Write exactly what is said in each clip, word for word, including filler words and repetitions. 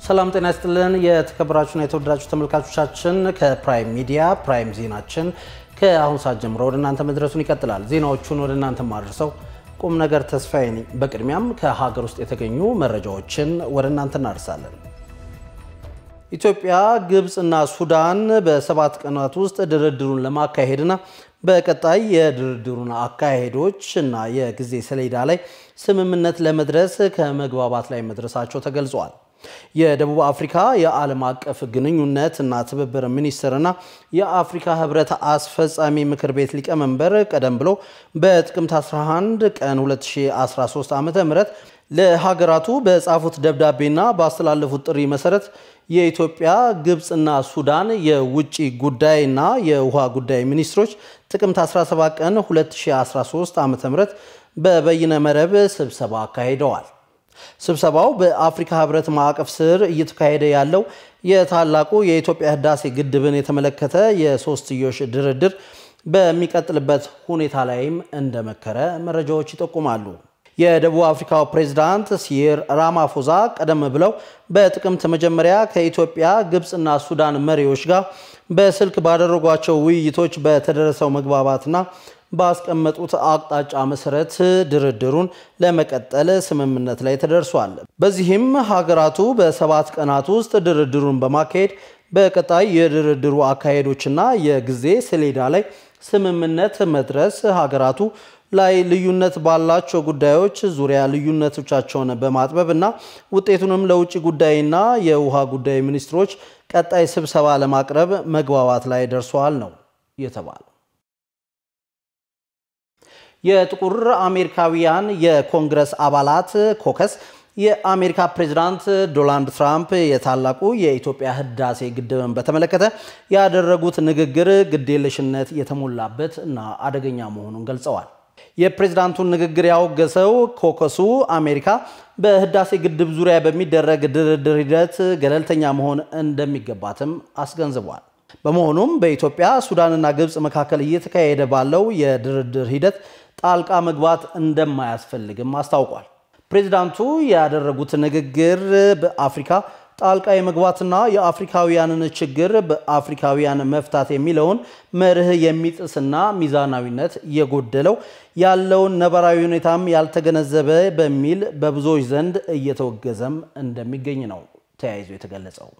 ሰላም ጤና ይስጥልን የተከበራችሁና የተወደዳችሁ ተመልካቾቻችን ከፕራይም ሚዲያ ፕራይም ዜናችን ከአሁን ሰዓት ጀምሮ ወደ እናንተ መድረሱን ይቀጥላል። ዜናዎቹን ወደ እናንተ ማድረሰው ቁም ነገር ተስፋዬ ነኝ። በቅድሚያም ከሀገር ውስጥ የተገኙ መረጃዎችን ወደ እናንተ እናደርሳለን። ኢትዮጵያ፣ ግብጽና ሱዳን በሰባት ቀናት ውስጥ ድርድሩን ለማካሄድና በቀጣይ የድርድሩን አካሄዶችና የጊዜ ሰሌዳ ላይ ስምምነት ለመድረስ ከመግባባት ላይ መድረሳቸው ተገልጿል። የደቡብ አፍሪካ የዓለም አቀፍ ግንኙነት እና ትብብር ሚኒስትርና የአፍሪካ ህብረት አስፈጻሚ ምክር ቤት ሊቀመንበር ቀደም ብሎ በጥቅምት አስራ አንድ ቀን ሁለት ሺህ አስራ ሶስት ዓ.ም ለሀገራቱ በጻፉት ደብዳቤና ባስተላለፉት ጥሪ መሰረት የኢትዮጵያ፣ ግብጽና ሱዳን የውጪ ጉዳይና የውሃ ጉዳይ ሚኒስትሮች ጥቅምት አስራ ሰባት ቀን ሁለት ሺህ አስራ ሶስት ዓ.ም በበይነ መረብ ስብሰባ አካሂደዋል። ስብሰባው በአፍሪካ ህብረት ማዕቀፍ ስር እየተካሄደ ያለው የታላቁ የኢትዮጵያ ህዳሴ ግድብን የተመለከተ የሶስትዮሽ ድርድር በሚቀጥልበት ሁኔታ ላይም እንደመከረ መረጃዎች ይጠቁማሉ። የደቡብ አፍሪካው ፕሬዝዳንት ሲሪል ራማፎዛ ቀደም ብለው በጥቅምት መጀመሪያ ከኢትዮጵያ፣ ግብጽና ሱዳን መሪዎች ጋር በስልክ ባደረጓቸው ውይይቶች በተደረሰው መግባባትና ባስቀመጡት አቅጣጫ መሰረት ድርድሩን ለመቀጠል ስምምነት ላይ ተደርሷል። በዚህም ሀገራቱ በሰባት ቀናት ውስጥ ድርድሩን በማካሄድ በቀጣይ የድርድሩ አካሄዶችና የጊዜ ሰሌዳ ላይ ስምምነት መድረስ ሀገራቱ ላይ ልዩነት ባላቸው ጉዳዮች ዙሪያ ልዩነቶቻቸውን በማጥበብና ውጤቱንም ለውጭ ጉዳይና የውሃ ጉዳይ ሚኒስትሮች ቀጣይ ስብሰባ ለማቅረብ መግባባት ላይ ደርሷል ነው የተባለው። የጥቁር አሜሪካውያን የኮንግረስ አባላት ኮከስ የአሜሪካ ፕሬዝዳንት ዶናልድ ትራምፕ የታላቁ የኢትዮጵያ ህዳሴ ግድብን በተመለከተ ያደረጉት ንግግር ግዴለሽነት የተሞላበት እና አደገኛ መሆኑን ገልጸዋል። የፕሬዝዳንቱን ንግግር ያወገዘው ኮከሱ አሜሪካ በህዳሴ ግድብ ዙሪያ በሚደረግ ድርድር ሂደት ገለልተኛ መሆን እንደሚገባትም አስገንዝቧል። በመሆኑም በኢትዮጵያ፣ ሱዳንና ግብጽ መካከል እየተካሄደ ባለው የድርድር ሂደት ጣልቃ መግባት እንደማያስፈልግም አስታውቋል። ፕሬዝዳንቱ ያደረጉት ንግግር በአፍሪካ ጣልቃ የመግባትና የአፍሪካውያንን ችግር በአፍሪካውያን መፍታት የሚለውን መርህ የሚጥስና ሚዛናዊነት የጎደለው ያለውን ነባራዊ ሁኔታም ያልተገነዘበ በሚል በብዙዎች ዘንድ እየተወገዘም እንደሚገኝ ነው ተያይዞ የተገለጸው።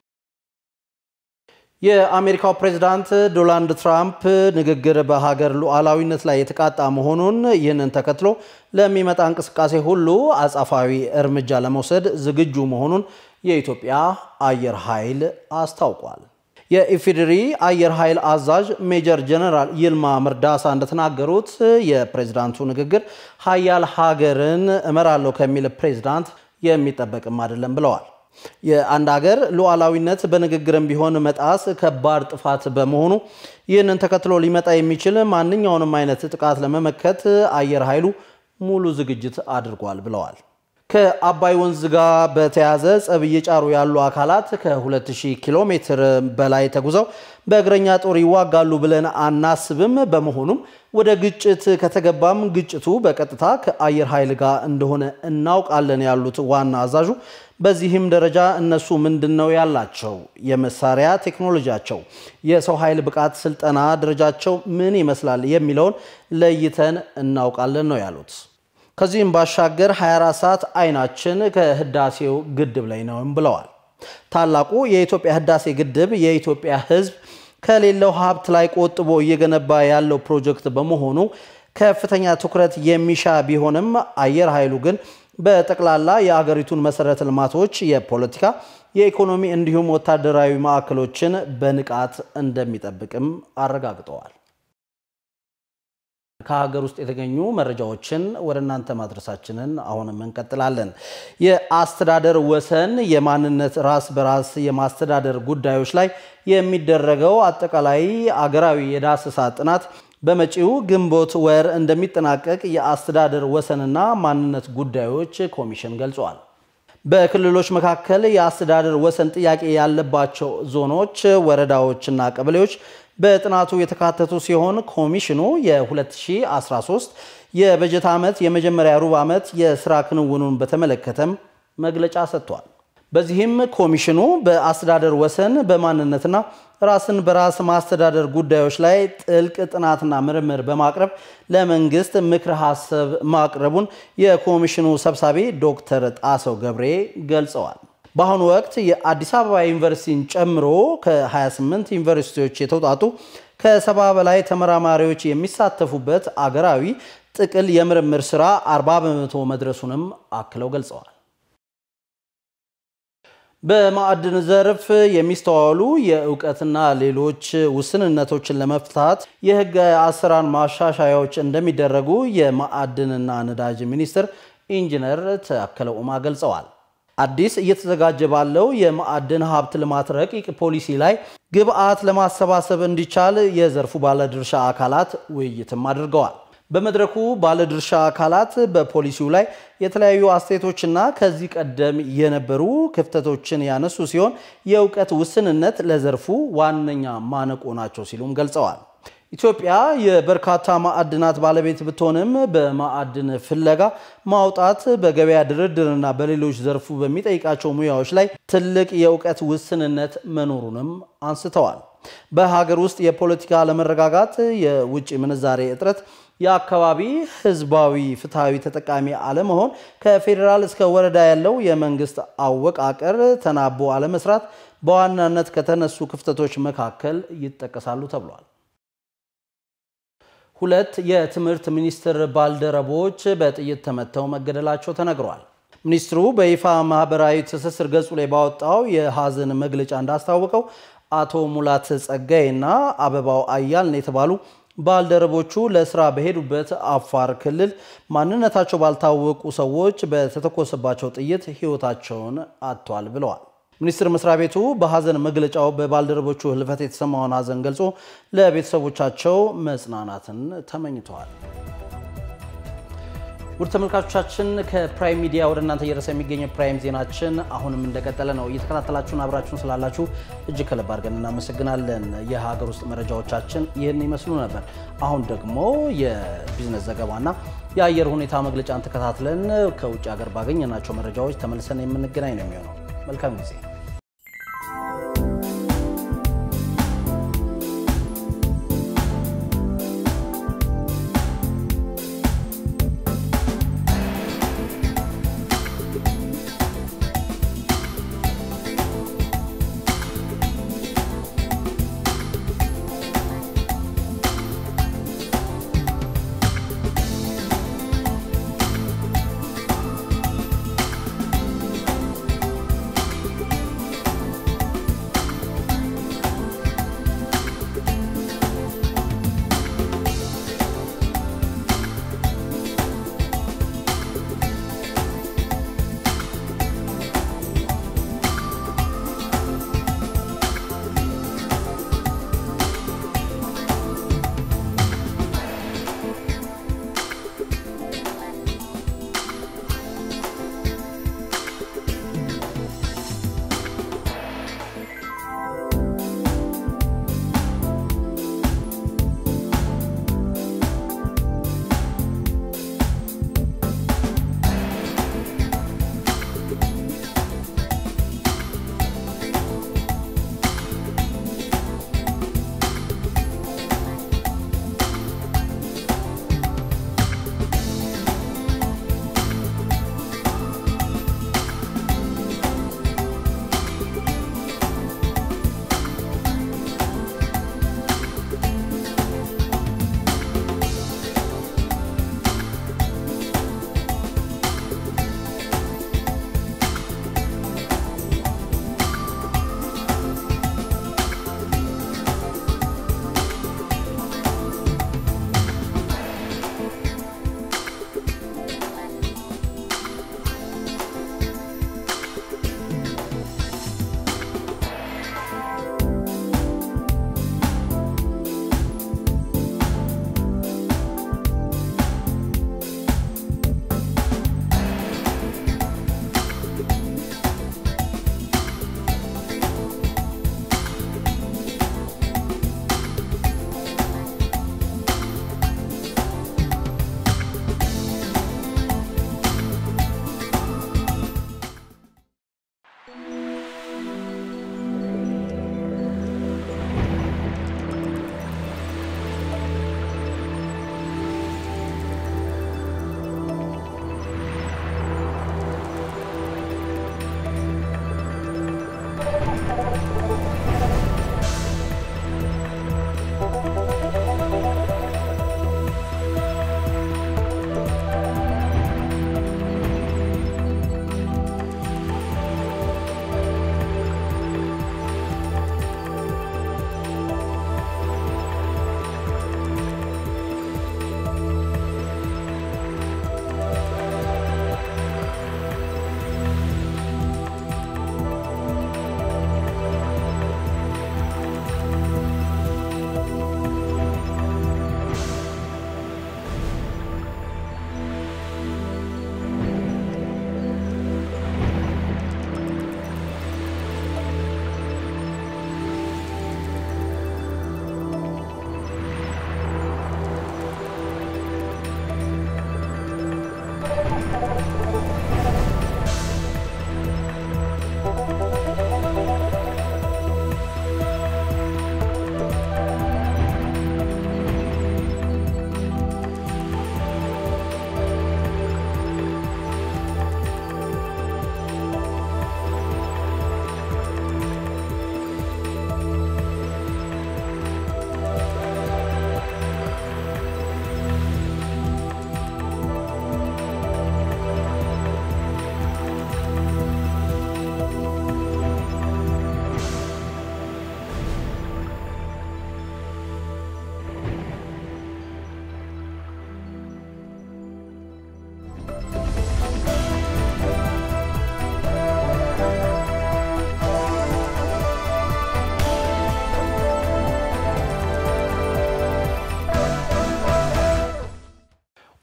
የአሜሪካው ፕሬዝዳንት ዶናልድ ትራምፕ ንግግር በሀገር ሉዓላዊነት ላይ የተቃጣ መሆኑን ይህንን ተከትሎ ለሚመጣ እንቅስቃሴ ሁሉ አጻፋዊ እርምጃ ለመውሰድ ዝግጁ መሆኑን የኢትዮጵያ አየር ኃይል አስታውቋል። የኢፌዴሪ አየር ኃይል አዛዥ ሜጀር ጀነራል ይልማ መርዳሳ እንደተናገሩት የፕሬዝዳንቱ ንግግር ሀያል ሀገርን እመራለሁ ከሚል ፕሬዝዳንት የሚጠበቅም አይደለም ብለዋል። የአንድ ሀገር ሉዓላዊነት በንግግርም ቢሆን መጣስ ከባድ ጥፋት በመሆኑ ይህንን ተከትሎ ሊመጣ የሚችል ማንኛውንም አይነት ጥቃት ለመመከት አየር ኃይሉ ሙሉ ዝግጅት አድርጓል ብለዋል። ከአባይ ወንዝ ጋር በተያያዘ ጸብ እየጫሩ ያሉ አካላት ከሁለት ሺህ ኪሎ ሜትር በላይ ተጉዘው በእግረኛ ጦር ይዋጋሉ ብለን አናስብም። በመሆኑም ወደ ግጭት ከተገባም ግጭቱ በቀጥታ ከአየር ኃይል ጋር እንደሆነ እናውቃለን ያሉት ዋና አዛዡ በዚህም ደረጃ እነሱ ምንድነው ያላቸው የመሳሪያ ቴክኖሎጂያቸው፣ የሰው ኃይል ብቃት ስልጠና ደረጃቸው ምን ይመስላል የሚለውን ለይተን እናውቃለን ነው ያሉት። ከዚህም ባሻገር ሃያ አራት ሰዓት አይናችን ከህዳሴው ግድብ ላይ ነው ብለዋል። ታላቁ የኢትዮጵያ ህዳሴ ግድብ የኢትዮጵያ ህዝብ ከሌለው ሀብት ላይ ቆጥቦ እየገነባ ያለው ፕሮጀክት በመሆኑ ከፍተኛ ትኩረት የሚሻ ቢሆንም አየር ኃይሉ ግን በጠቅላላ የአገሪቱን መሰረተ ልማቶች፣ የፖለቲካ፣ የኢኮኖሚ እንዲሁም ወታደራዊ ማዕከሎችን በንቃት እንደሚጠብቅም አረጋግጠዋል። ከሀገር ውስጥ የተገኙ መረጃዎችን ወደ እናንተ ማድረሳችንን አሁንም እንቀጥላለን። የአስተዳደር ወሰን የማንነት ራስ በራስ የማስተዳደር ጉዳዮች ላይ የሚደረገው አጠቃላይ አገራዊ የዳሰሳ ጥናት በመጪው ግንቦት ወር እንደሚጠናቀቅ የአስተዳደር ወሰንና ማንነት ጉዳዮች ኮሚሽን ገልጿል። በክልሎች መካከል የአስተዳደር ወሰን ጥያቄ ያለባቸው ዞኖች፣ ወረዳዎችና ቀበሌዎች በጥናቱ የተካተቱ ሲሆን ኮሚሽኑ የ2013 የበጀት ዓመት የመጀመሪያ ሩብ ዓመት የሥራ ክንውኑን በተመለከተም መግለጫ ሰጥቷል። በዚህም ኮሚሽኑ በአስተዳደር ወሰን በማንነትና ራስን በራስ ማስተዳደር ጉዳዮች ላይ ጥልቅ ጥናትና ምርምር በማቅረብ ለመንግስት ምክረ ሐሳብ ማቅረቡን የኮሚሽኑ ሰብሳቢ ዶክተር ጣሰው ገብሬ ገልጸዋል። በአሁኑ ወቅት የአዲስ አበባ ዩኒቨርሲቲን ጨምሮ ከ28 ዩኒቨርሲቲዎች የተውጣጡ ከሰባ በላይ ተመራማሪዎች የሚሳተፉበት አገራዊ ጥቅል የምርምር ስራ አርባ በመቶ መድረሱንም አክለው ገልጸዋል። በማዕድን ዘርፍ የሚስተዋሉ የእውቀትና ሌሎች ውስንነቶችን ለመፍታት የህግ አሰራር ማሻሻያዎች እንደሚደረጉ የማዕድንና ነዳጅ ሚኒስትር ኢንጂነር ታከለ ኡማ ገልጸዋል። አዲስ እየተዘጋጀ ባለው የማዕድን ሀብት ልማት ረቂቅ ፖሊሲ ላይ ግብአት ለማሰባሰብ እንዲቻል የዘርፉ ባለድርሻ አካላት ውይይትም አድርገዋል። በመድረኩ ባለድርሻ አካላት በፖሊሲው ላይ የተለያዩ አስተያየቶችና ከዚህ ቀደም የነበሩ ክፍተቶችን ያነሱ ሲሆን የእውቀት ውስንነት ለዘርፉ ዋነኛ ማነቆ ናቸው ሲሉም ገልጸዋል። ኢትዮጵያ የበርካታ ማዕድናት ባለቤት ብትሆንም በማዕድን ፍለጋ ማውጣት በገበያ ድርድርና በሌሎች ዘርፉ በሚጠይቃቸው ሙያዎች ላይ ትልቅ የእውቀት ውስንነት መኖሩንም አንስተዋል። በሀገር ውስጥ የፖለቲካ አለመረጋጋት፣ የውጭ ምንዛሬ እጥረት፣ የአካባቢ ህዝባዊ ፍትሃዊ ተጠቃሚ አለመሆን፣ ከፌደራል እስከ ወረዳ ያለው የመንግስት አወቃቀር ተናቦ አለመስራት በዋናነት ከተነሱ ክፍተቶች መካከል ይጠቀሳሉ ተብሏል። ሁለት የትምህርት ሚኒስትር ባልደረቦች በጥይት ተመተው መገደላቸው ተነግሯል። ሚኒስትሩ በይፋ ማህበራዊ ትስስር ገጹ ላይ ባወጣው የሐዘን መግለጫ እንዳስታወቀው አቶ ሙላት ጸጋይና አበባው አያልን የተባሉ ባልደረቦቹ ለስራ በሄዱበት አፋር ክልል ማንነታቸው ባልታወቁ ሰዎች በተተኮሰባቸው ጥይት ህይወታቸውን አጥተዋል ብለዋል። ሚኒስትር መስሪያ ቤቱ በሐዘን መግለጫው በባልደረቦቹ ህልፈት የተሰማውን ሐዘን ገልጾ ለቤተሰቦቻቸው መጽናናትን ተመኝተዋል። ውድ ተመልካቾቻችን ከፕራይም ሚዲያ ወደ እናንተ እየደረሰ የሚገኘው ፕራይም ዜናችን አሁንም እንደቀጠለ ነው። እየተከታተላችሁን አብራችሁን ስላላችሁ እጅግ ከልብ አድርገን እናመሰግናለን። የሀገር ውስጥ መረጃዎቻችን ይህን ይመስሉ ነበር። አሁን ደግሞ የቢዝነስ ዘገባና የአየር ሁኔታ መግለጫን ተከታትለን ከውጭ ሀገር ባገኘናቸው መረጃዎች ተመልሰን የምንገናኝ ነው የሚሆነው። መልካም ጊዜ።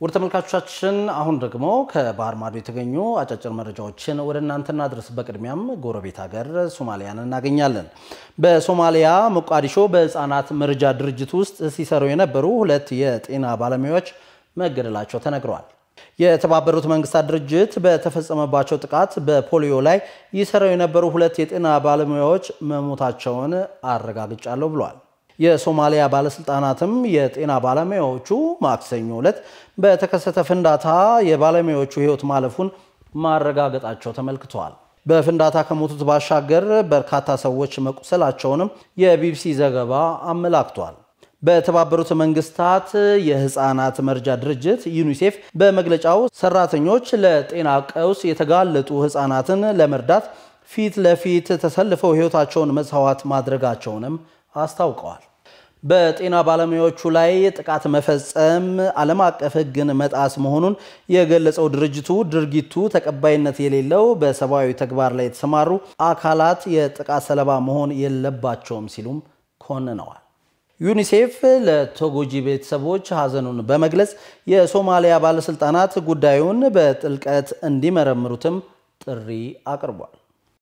ወደ ተመልካቾቻችን አሁን ደግሞ ከባህር ማዶ የተገኙ አጫጭር መረጃዎችን ወደ እናንተ እናድርስ። በቅድሚያም ጎረቤት ሀገር ሶማሊያን እናገኛለን። በሶማሊያ ሞቃዲሾ በህፃናት መርጃ ድርጅት ውስጥ ሲሰሩ የነበሩ ሁለት የጤና ባለሙያዎች መገደላቸው ተነግሯል። የተባበሩት መንግስታት ድርጅት በተፈጸመባቸው ጥቃት በፖሊዮ ላይ ይሰሩ የነበሩ ሁለት የጤና ባለሙያዎች መሞታቸውን አረጋግጫለሁ ብሏል። የሶማሊያ ባለስልጣናትም የጤና ባለሙያዎቹ ማክሰኞ ዕለት በተከሰተ ፍንዳታ የባለሙያዎቹ ህይወት ማለፉን ማረጋገጣቸው ተመልክቷል። በፍንዳታ ከሞቱት ባሻገር በርካታ ሰዎች መቁሰላቸውንም የቢቢሲ ዘገባ አመላክቷል። በተባበሩት መንግስታት የህፃናት መርጃ ድርጅት ዩኒሴፍ በመግለጫው ሰራተኞች ለጤና ቀውስ የተጋለጡ ህፃናትን ለመርዳት ፊት ለፊት ተሰልፈው ህይወታቸውን መስዋዕት ማድረጋቸውንም አስታውቀዋል። በጤና ባለሙያዎቹ ላይ ጥቃት መፈጸም ዓለም አቀፍ ህግን መጣስ መሆኑን የገለጸው ድርጅቱ ድርጊቱ ተቀባይነት የሌለው በሰብአዊ ተግባር ላይ የተሰማሩ አካላት የጥቃት ሰለባ መሆን የለባቸውም ሲሉም ኮንነዋል። ዩኒሴፍ ለተጎጂ ቤተሰቦች ሀዘኑን በመግለጽ የሶማሊያ ባለስልጣናት ጉዳዩን በጥልቀት እንዲመረምሩትም ጥሪ አቅርቧል።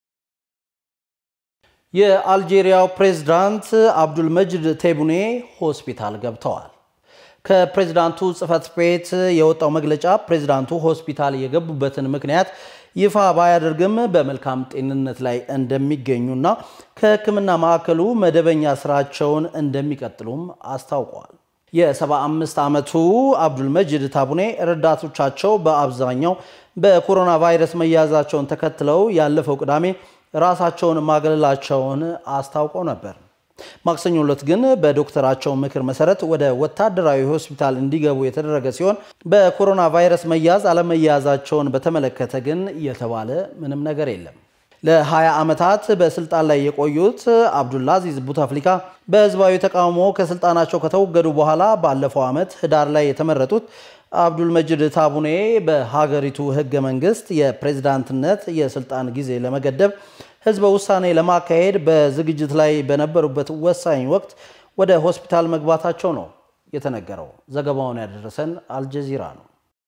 የአልጄሪያው ፕሬዝዳንት አብዱል መጂድ ቴቡኔ ሆስፒታል ገብተዋል። ከፕሬዝዳንቱ ጽህፈት ቤት የወጣው መግለጫ ፕሬዝዳንቱ ሆስፒታል የገቡበትን ምክንያት ይፋ ባያደርግም በመልካም ጤንነት ላይ እንደሚገኙና ከህክምና ማዕከሉ መደበኛ ስራቸውን እንደሚቀጥሉም አስታውቀዋል። የሰባ አምስት ዓመቱ አብዱል መጂድ ቴቡኔ ረዳቶቻቸው በአብዛኛው በኮሮና ቫይረስ መያዛቸውን ተከትለው ያለፈው ቅዳሜ ራሳቸውን ማገለላቸውን አስታውቀው ነበር። ማክሰኞ ዕለት ግን በዶክተራቸው ምክር መሰረት ወደ ወታደራዊ ሆስፒታል እንዲገቡ የተደረገ ሲሆን በኮሮና ቫይረስ መያዝ አለመያዛቸውን በተመለከተ ግን የተባለ ምንም ነገር የለም። ለ20 ዓመታት በስልጣን ላይ የቆዩት አብዱልአዚዝ ቡታፍሊካ በህዝባዊ ተቃውሞ ከስልጣናቸው ከተወገዱ በኋላ ባለፈው ዓመት ህዳር ላይ የተመረጡት አብዱል መጂድ ቴቡኔ በሀገሪቱ ህገ መንግስት የፕሬዝዳንትነት የስልጣን ጊዜ ለመገደብ ህዝበ ውሳኔ ለማካሄድ በዝግጅት ላይ በነበሩበት ወሳኝ ወቅት ወደ ሆስፒታል መግባታቸው ነው የተነገረው። ዘገባውን ያደረሰን አልጀዚራ ነው።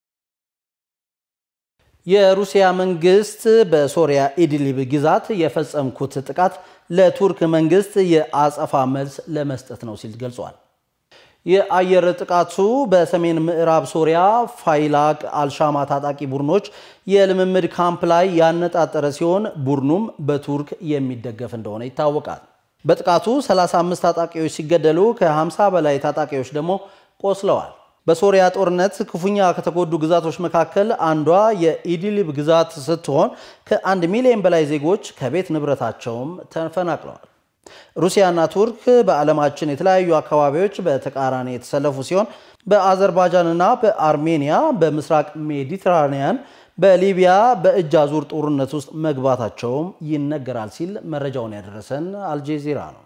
የሩሲያ መንግስት በሶሪያ ኢድሊብ ግዛት የፈጸምኩት ጥቃት ለቱርክ መንግስት የአጸፋ መልስ ለመስጠት ነው ሲል ገልጿል። የአየር ጥቃቱ በሰሜን ምዕራብ ሶሪያ ፋይላቅ አልሻማ ታጣቂ ቡድኖች የልምምድ ካምፕ ላይ ያነጣጠረ ሲሆን ቡድኑም በቱርክ የሚደገፍ እንደሆነ ይታወቃል። በጥቃቱ ሰላሳ አምስት ታጣቂዎች ሲገደሉ ከ50 በላይ ታጣቂዎች ደግሞ ቆስለዋል። በሶሪያ ጦርነት ክፉኛ ከተጎዱ ግዛቶች መካከል አንዷ የኢድሊብ ግዛት ስትሆን ከአንድ ሚሊዮን በላይ ዜጎች ከቤት ንብረታቸውም ተፈናቅለዋል። ሩሲያና ቱርክ በዓለማችን የተለያዩ አካባቢዎች በተቃራኒ የተሰለፉ ሲሆን በአዘርባይጃንና በአርሜኒያ በምስራቅ ሜዲትራኒያን በሊቢያ በእጅ አዙር ጦርነት ውስጥ መግባታቸውም ይነገራል ሲል መረጃውን ያደረሰን አልጀዚራ ነው።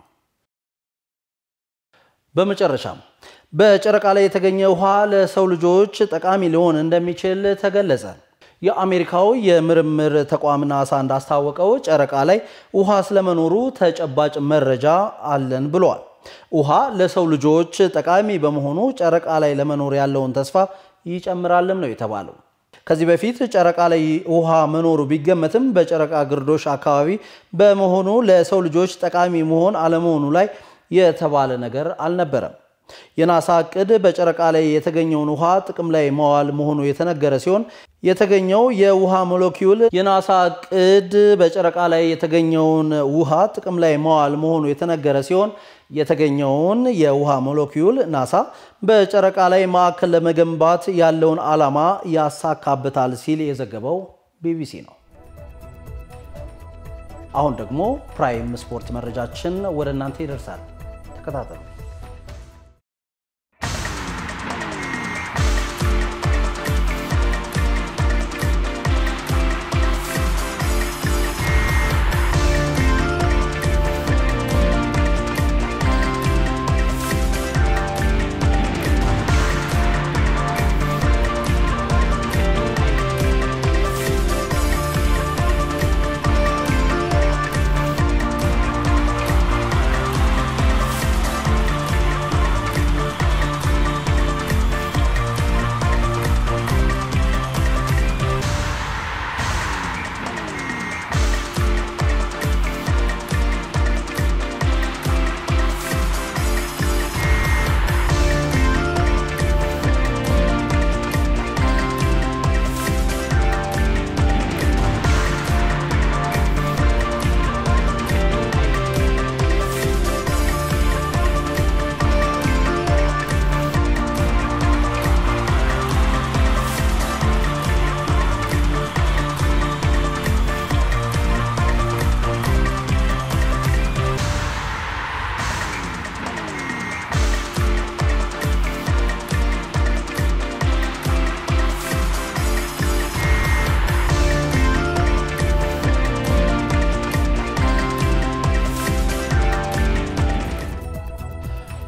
በመጨረሻም በጨረቃ ላይ የተገኘ ውሃ ለሰው ልጆች ጠቃሚ ሊሆን እንደሚችል ተገለጸ። የአሜሪካው የምርምር ተቋም ናሳ እንዳስታወቀው ጨረቃ ላይ ውሃ ስለመኖሩ ተጨባጭ መረጃ አለን ብሏል። ውሃ ለሰው ልጆች ጠቃሚ በመሆኑ ጨረቃ ላይ ለመኖር ያለውን ተስፋ ይጨምራልም ነው የተባለው። ከዚህ በፊት ጨረቃ ላይ ውሃ መኖሩ ቢገመትም በጨረቃ ግርዶሽ አካባቢ በመሆኑ ለሰው ልጆች ጠቃሚ መሆን አለመሆኑ ላይ የተባለ ነገር አልነበረም። የናሳ እቅድ በጨረቃ ላይ የተገኘውን ውሃ ጥቅም ላይ ማዋል መሆኑ የተነገረ ሲሆን የተገኘው የውሃ ሞለኪውል የናሳ እቅድ በጨረቃ ላይ የተገኘውን ውሃ ጥቅም ላይ ማዋል መሆኑ የተነገረ ሲሆን የተገኘውን የውሃ ሞለኪውል ናሳ በጨረቃ ላይ ማዕከል ለመገንባት ያለውን ዓላማ ያሳካበታል ሲል የዘገበው ቢቢሲ ነው። አሁን ደግሞ ፕራይም ስፖርት መረጃችን ወደ እናንተ ይደርሳል። ተከታተሉ።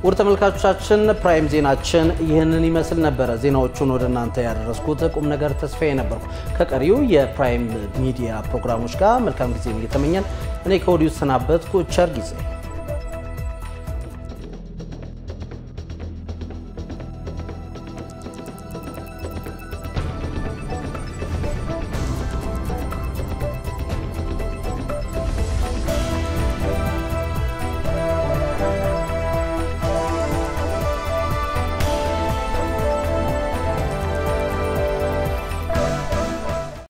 ውድ ተመልካቾቻችን ፕራይም ዜናችን ይህንን ይመስል ነበር። ዜናዎቹን ወደ እናንተ ያደረስኩት ቁም ነገር ተስፋዬ ነበርኩ። ከቀሪው የፕራይም ሚዲያ ፕሮግራሞች ጋር መልካም ጊዜ እየተመኘን እኔ ከወዲሁ ሰናበትኩ። ቸር ጊዜ